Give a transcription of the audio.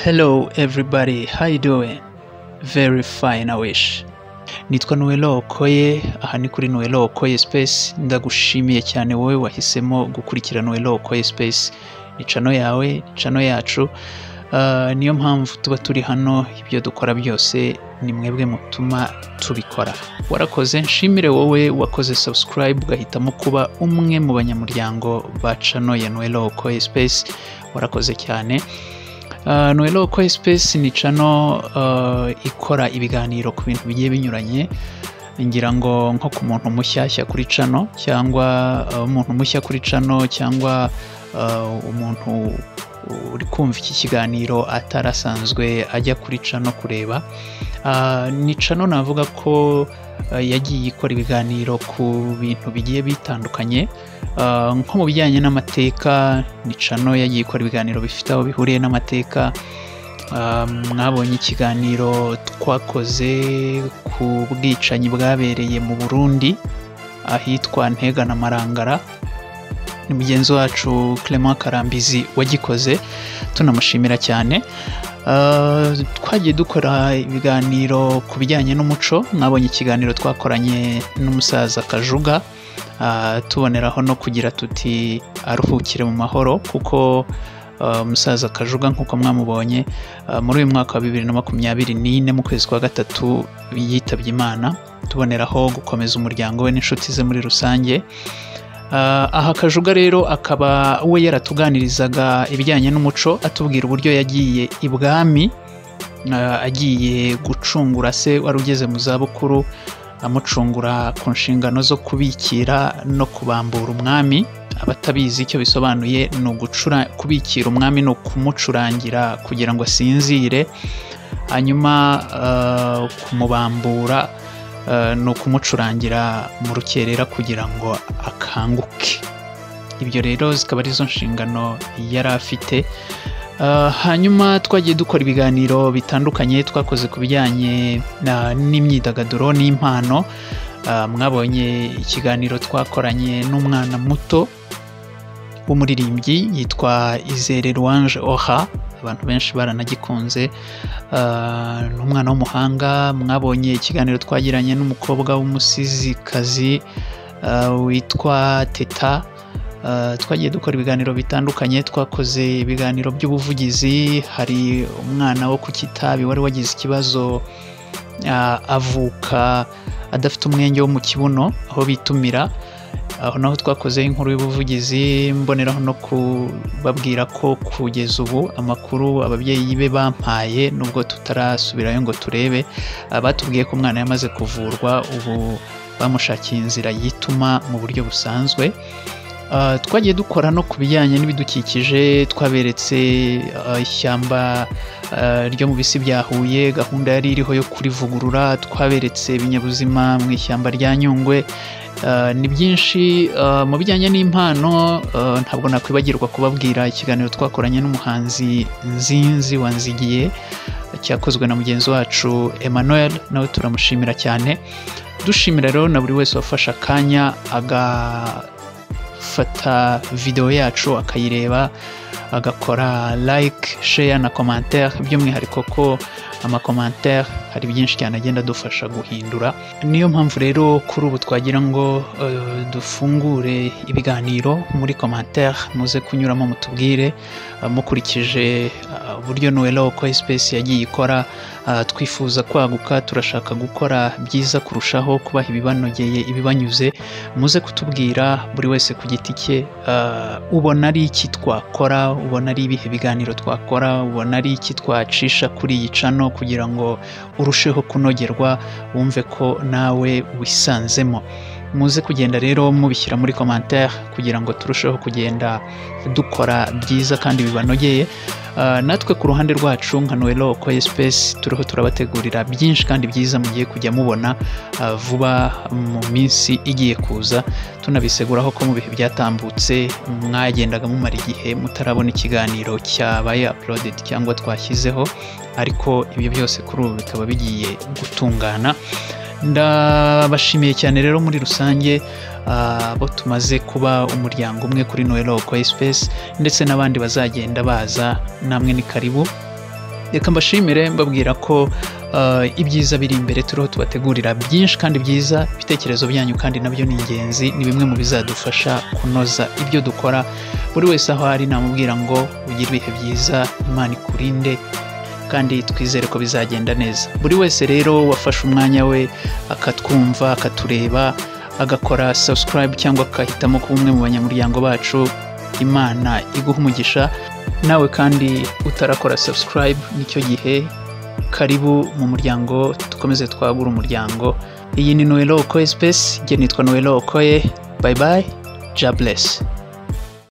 Hello everybody, how you doing? Very fine, I wish. Nitwa Nuello Okoye, aha ni kuri Nuello Okoye Space. Ndagushimiye cyane wowe wahisemo gukurikira Nuello Okoye Space. Ni channel yawe, channel yacu. Niyo mpamvu tuba turi hano, ibyo dukora byose ni mwebwe mutuma tubikora. Warakoze, nshimire wowe wakoze subscribe ugahitamo kuba umwe mu banyamuryango ba channel ya Nuello Okoye Space. Warakoze cyane. Nuello Okoye Space ni channel ikora ibiganiro ku bintu bigiye binyuranye. Ngira ngo nko ku muntu mushyashya kuri channel cyangwa umuntu mushya kuri channel cyangwa umuntu uri kumva iki kiganiro atarasanzwe ajya kuri channel kureba. Ni channel navuga ko yagiye ikora ibiganiro ku bintu bigiye bitandukanye. Nko mu bijyanye n'amateka, ni channel yagiye ikora ibiganiro bifite aho bihuriye n'amateka. Mwabonye ikiganiro twakoze ku bwicanyi bwabereye mu Burundi ahitwa Ntega na Marangara. Ni mugenzi wacu Clement Karambizi wagikoze, tunamushimira cyane. Twagiye dukora ibiganiro ku bijyanye n'umuco. Mwabonye ikiganiro twakoranye n'umusaza Kajuga, tuboneraho no kugira tuti aruhukire mu mahoro, kuko umusaza Kajuga nkuko mwamubonye muri uyu mwaka wa 2024 mu kwezi kwa gatatu yitabye Imana. Tuboneraho gukomeza umuryango we n'inshuti ze muri rusange. Aha Kajuga rero akaba we yaratuganirizaga ibijyanye n'umuco, atubwira uburyo yagiye ibwami, agiye gucungura se wari ugeze mu zabukuru, amucungura ku nshingano zo kubikira no kubambura umwami. Abatabizi icyo bisobanuye ni kubikira umwami no kumucurangira kugira ngo asinzire, hanyuma kumubambura no kumucurangira mu rukerera kugira ngo akanguke. Ibyo rero zikaba ari zo nshingano yari afite. Hanyuma twagiye dukora ibiganiro bitandukanye, twakoze ku bijyanye n'imyidagaduro n'impano. Mwabonye ikiganiro twakoranye n'umwana muto w'umuririmbyi yitwa Izere Louange Oha, abantu benshi baranagikunze. N'umwana w'umuhanga. Mwabonye ikiganiro twagiranye n'umukobwa w'umusizikazi witwa Teta. Twagiye dukora ibiganiro bitandukanye, twakoze ibiganiro by'ubuvugizi. Hari umwana wo ku Kitabi wari wagize ikibazo, avuka adafite umwenge wo mu kibuno aho bitumira. Aho naho twakoze inkuru y'ubuvugizi, mboneraho no kubabwira ko kugeza ubu amakuru ababyeyi be bampaye, nubwo tutarasubirayo ngo turebe, batubwiye ko umwana yamaze kuvurwa, ubu bamushakiye inzira yituma mu buryo busanzwe. Twagiye dukora no ku bijyanye n'ibidukikije, twaberetse ishyamba ryo mu bisi bya Huye, gahunda yari iriho yo kurivugurura. Twaberetse ibinyabuzima mu ishyamba rya Nyungwe. Ni byinshi. Mu bijyanye n'impano, ntabwo nakwibagirwa kubabwira ikiganiro twakoranye n'umuhanzi Nzinzi Wanzigiye, cyakozwe na mugenzi wacu Emmanuel, nawe turamushimira cyane. Dushimira rero na buri wese wafashe akanya agafata video yacu akayireba, agakora like, share na commentaire. By'umwihariko ko amakomantere hari byinshi cyane agenda dufasha guhindura. Niyo mpamvu rero kuri ubu twagira ngo dufungure ibiganiro muri commentaire, muze kunyuramo mutubwire mukurikije uburyo Nuello Okoye Space yagiye ikora. Twifuza kwaguka, turashaka gukora byiza kurushaho, kubaha ibibanogeye, ibibanyuze. Muze kutubwira buri wese ku giti cye, ubona ari iki twakora, ubona ari ibihe biganiro twakora, ubona ari iki twacisha kuri iyi channel kugira ngo urusheho kunogerwa, wumve ko nawe wisanzemo. Muze kugenda rero mubishyira muri commentaire kugira ngo turusheho kugenda dukora byiza kandi bibanogeye. Natwe ku ruhande rwacu nka Nuello Okoye Space turiho turabategurira byinshi kandi byiza mugiye kujya mubona vuba mu minsi igiye kuza. Tunabiseguraho ko mu bihe byatambutse mwagendaga mumara igihe mutarabona ikiganiro cyabaye uploaded cyangwa twashyizeho, ariko ibyo byose kuri ubu bikaba bigiye gutungana. Ndabashimiye cyane rero muri rusange abo tumaze kuba umuryango umwe kuri Nuello Okoye Space, ndetse n'abandi bazagenda baza, namwe ni karibu. reka mbashimire mbabwira ko ibyiza biri imbere turiho tubategurira byinshi kandi byiza. Ibitekerezo byanyu kandi nabyo ni ingenzi, ni bimwe mu bizadufasha kunoza ibyo dukora. Buri wese aho ari namubwira ngo ugire ibihe byiza, Imana ikurinde kandi twizere ko bizagenda neza. Buri wese rero wafashe umwanya we akatwumva akatureba agakora subscribe cyangwa akahitamo kuba umwe mu banyamuryango bacu, Imana iguha umugisha. Nawe kandi utarakora subscribe nicyo gihe, karibu mu muryango, dukomeze twagura umuryango. Iyi ni Nuello Okoye Space, nge nitwa Nuello Okoye. Bye bye, God bless.